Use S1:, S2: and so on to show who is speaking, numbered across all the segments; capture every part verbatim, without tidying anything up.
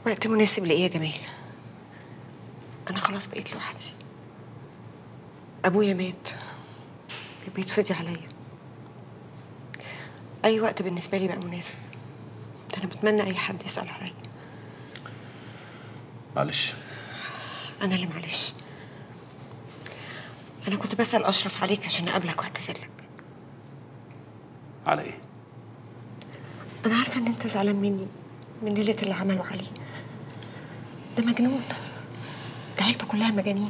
S1: وقت مناسب لإيه يا جمال؟ أنا خلاص بقيت لوحدي. أبويا مات، البيت فضي عليا. أي وقت بالنسبة لي بقى مناسب. ده أنا بتمنى أي حد يسأل عليا.
S2: معلش.
S1: أنا اللي معلش. أنا كنت بسأل أشرف عليك عشان أقابلك وأعتذرلك.
S2: على إيه؟
S1: أنا عارفة إن أنت زعلان مني من ليلة اللي عملوا عليه. ده مجنون. ده عيلته كلها مجانين.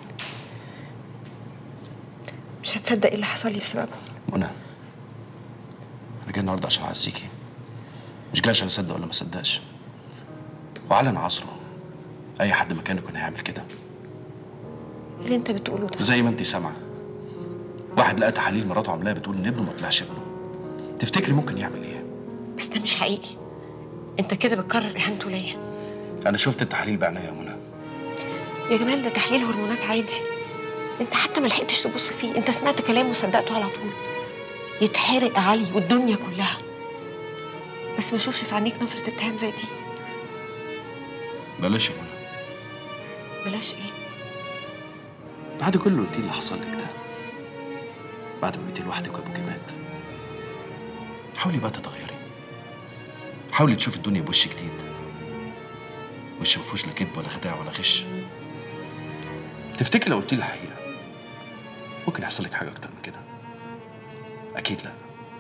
S1: مش هتصدق إيه اللي حصل لي بسببه.
S2: منى، أنا جاي النهارده عشان أعزيكي، مش جاي عشان أصدق ولا ما أصدقش. وعلن عصره أي حد مكانه كان هيعمل كده.
S1: إيه اللي أنت بتقوله ده؟
S2: زي ما أنت سامعة، واحد لقى تحاليل مراته عاملاها بتقول إن ابنه ما طلعش ابنه. تفتكري ممكن يعمل إيه؟
S1: بس ده مش حقيقي. أنت كده بتكرر إهانته ليا.
S2: أنا شفت التحاليل بعينيا يا منى.
S1: يا جمال ده تحليل هرمونات عادي. أنت حتى ما لحقتش تبص فيه، أنت سمعت كلامه وصدقته على طول. يتحرق علي والدنيا كلها، بس ما اشوفش في عينيك نظرة اتهام زي دي.
S2: بلاش يا منى.
S1: بلاش ايه؟
S2: بعد كل الروتين اللي حصل لك ده، بعد ما بقيتي لوحدك وابوكي مات، حاولي بقى تتغيري. حاولي تشوفي الدنيا بوش جديد، وش ما فيهوش لا كذب ولا خداع ولا غش. تفتكري لو قلتي لي الحقيقه ممكن يحصل لك حاجه اكتر من كده؟ اكيد لا.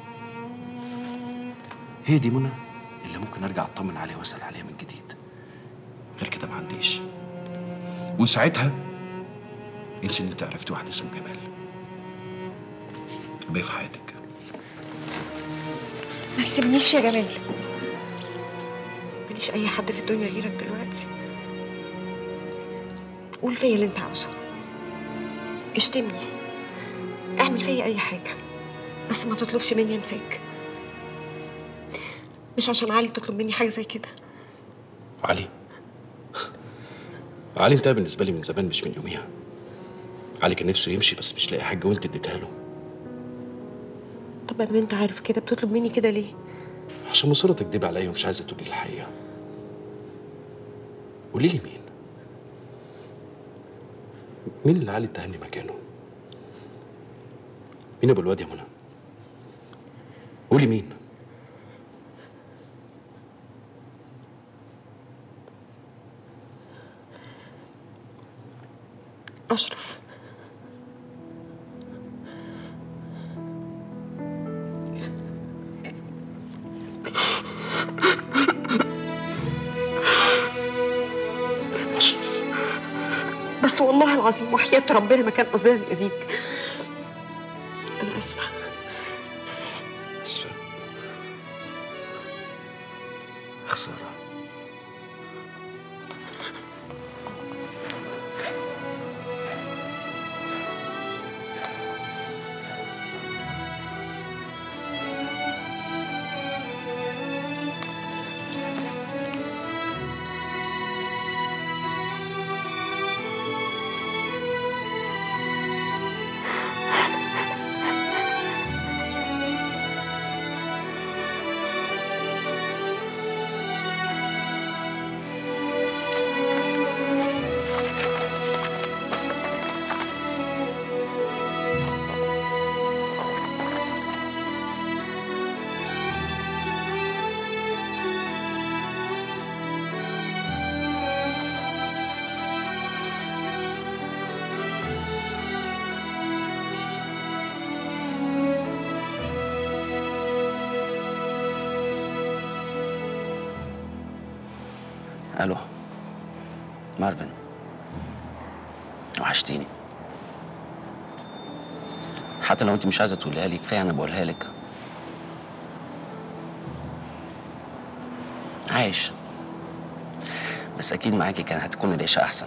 S2: هي دي منى اللي ممكن ارجع اطمن عليها واسال عليها من جديد. غير كده ما عنديش. وساعتها انسي ان انت عرفتي واحد اسمه جمال بقى في حياتك.
S1: ما تسيبنيش يا جمال. ماليش اي حد في الدنيا غيرك دلوقتي. قول فيا اللي انت عاوزه، اشتمني، اعمل فيا اي حاجه، بس ما تطلبش مني انساك. مش عشان علي تطلب مني حاجه زي كده.
S2: علي علي انتهى بالنسبه لي من زمان، مش من يوميها. علي كان نفسه يمشي بس مش لاقي حاجه وانت اديتها له.
S1: طب ما انت عارف كده بتطلب مني كده ليه؟
S2: عشان مصرة تكدبي عليا ومش عايزه تقولي الحقيقه. قولي لي مين؟ مين اللي علي اتهمني مكانه؟ مين ابو الواد يا منى؟ قولي مين؟
S1: أشرف.
S2: أشرف.
S1: بس والله العظيم وحياة ربنا ما كان قصدنا نأذيك. أنا آسفة.
S2: آسفة؟ خسارة.
S3: الو مارفن، وحشتيني. حتى لو انت مش عايزه تقولها لي كفايه انا بقولها لك. عايش، بس اكيد معاكي كان هتكون العيشه احسن.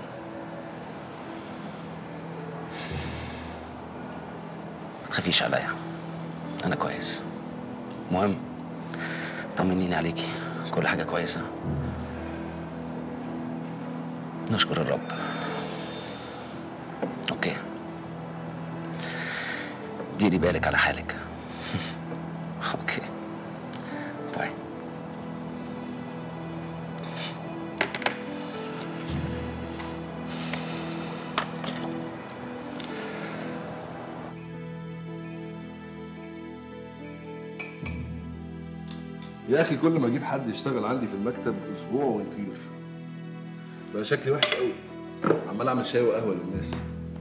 S3: ما تخافيش عليا، انا كويس. مهم طمنيني عليكي، كل حاجه كويسه؟ نشكر الرب. اوكي، ديري بالك على حالك. اوكي، باي.
S4: يا اخي كل ما اجيب حد يشتغل عندي في المكتب اسبوع ويطير. بقى شكلي وحش قوي، عمال اعمل شاي وقهوه للناس.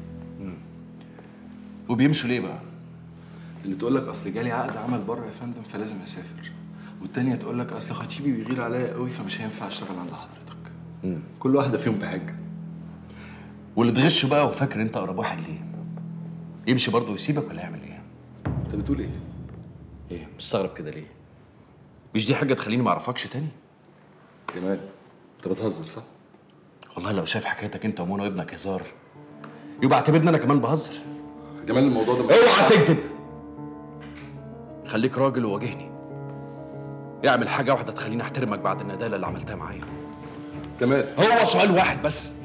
S2: وبيمشوا ليه بقى؟
S4: اللي تقول لك اصل جالي عقد عمل بره يا فندم فلازم اسافر، والتانيه تقول لك اصل خطيبي بيغير عليا قوي فمش هينفع اشتغل عند حضرتك.
S2: مم.
S4: كل واحده فيهم بحجه.
S2: واللي تغشه بقى وفاكر انت اقرب واحد ليه، يمشي برضه ويسيبك ولا يعمل ايه؟
S4: انت بتقول ايه؟
S2: ايه مستغرب كده ليه؟ مش دي حاجه تخليني ما اعرفكش تاني؟
S4: جمال انت بتهزر صح؟
S2: والله لو شايف حكايتك انت ومنى وابنك هزار يبقى اعتبرني انا كمان بهزر.
S4: جمال الموضوع ده
S2: اوعى تكذب، خليك راجل وواجهني. اعمل حاجه واحده تخليني احترمك بعد الندالة اللي عملتها معايا.
S4: جمال
S2: هو سؤال واحد بس،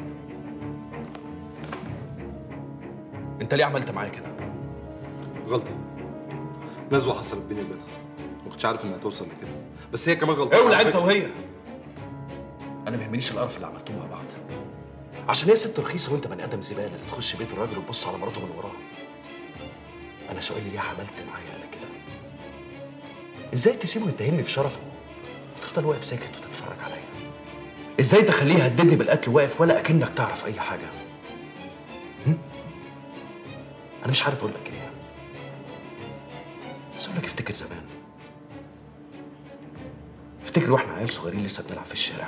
S2: انت ليه عملت معايا كده؟
S4: غلطه، نزوه حصلت بيني وبينها، ما كنتش عارف انها توصل لكده، بس هي كمان غلطه.
S2: اولع انت وهي. انا ما يهمنيش القرف اللي عملتوه مع بعض، عشان هي ست رخيصه وانت بني ادم زباله اللي تخش بيت الراجل وتبص على مراته من وراه. انا سؤالي ليه عملت معايا انا كده؟ ازاي تسيبه يتهمني في شرفه وتفضل واقف ساكت وتتفرج عليا؟ ازاي تخليه يهددني بالقتل واقف ولا اكنك تعرف اي حاجه؟ هم؟ انا مش عارف اقول لك ايه، بس اقول لك افتكر زمان، افتكر واحنا عيال صغيرين لسه بنلعب في الشارع.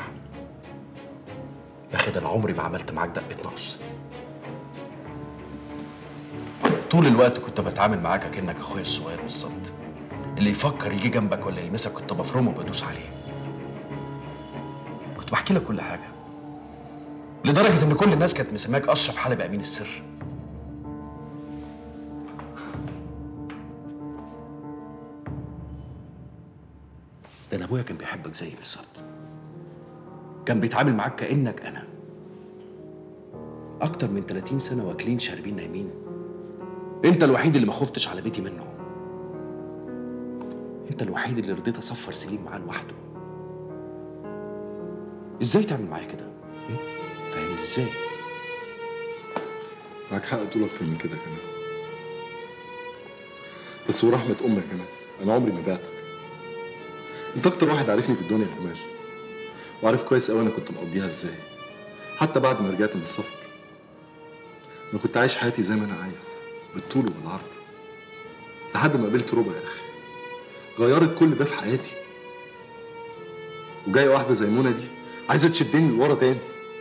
S2: يا اخي ده انا عمري ما عملت معاك دقه نقص، طول الوقت كنت بتعامل معاك كأنك اخويا الصغير بالظبط، اللي يفكر يجي جنبك ولا يلمسك كنت بفرمه وبدوس عليه. كنت بحكي لك كل حاجه، لدرجه ان كل الناس كانت مسماك اشرف حلبي امين السر. ده انا ابويا كان بيحبك زيي بالظبط، كان بيتعامل معاك كأنك انا. اكتر من ثلاثين سنه واكلين شاربين نايمين، انت الوحيد اللي ما خفتش على بيتي منه، انت الوحيد اللي رضيت اصفر سليم معاه لوحده. ازاي تعمل معايا كده؟ فاهمني ازاي؟
S4: معاك حق تقول اكتر من كده كمان، بس ورحمه امك كمان انا عمري ما بعتك. انت اكتر واحد عارفني في الدنيا يا جمال، وعارف كويس قوي انا كنت مقضيها ازاي. حتى بعد ما رجعت من السفر انا كنت عايش حياتي زي ما انا عايز، بالطول وبالعرض، لحد ما قابلت ربع يا اخي غيرت كل ده في حياتي. وجايه واحده زي منى دي عايزه تشدني لورا تاني.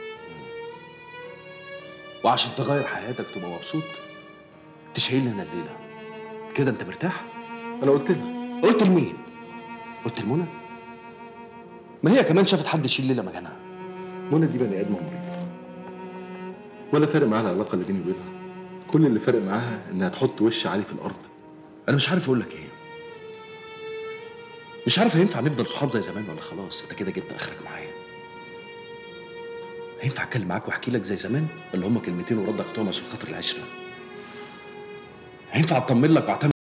S2: وعشان تغير حياتك تبقى مبسوط تشيلني انا الليله كده انت مرتاح؟
S4: انا قلت لها.
S2: قلت لمين؟ قلت لمنى؟ ما هي كمان شافت حد يشيل ليله مكانها.
S4: منى دي بني ادمه مريضه، ولا فارق معاها العلاقه اللي بيني وبينها، كل اللي فارق معاها انها تحط وش عالي في الارض.
S2: انا مش عارف اقول لك ايه، مش عارف هينفع نفضل صحاب زي زمان ولا خلاص انت كده جبت اخرك معايا؟ هينفع اتكلم معاك واحكي لك زي زمان ولا هما كلمتين ورد اخدتهم عشان خاطر العشره؟ هينفع اطمن لك واعتمد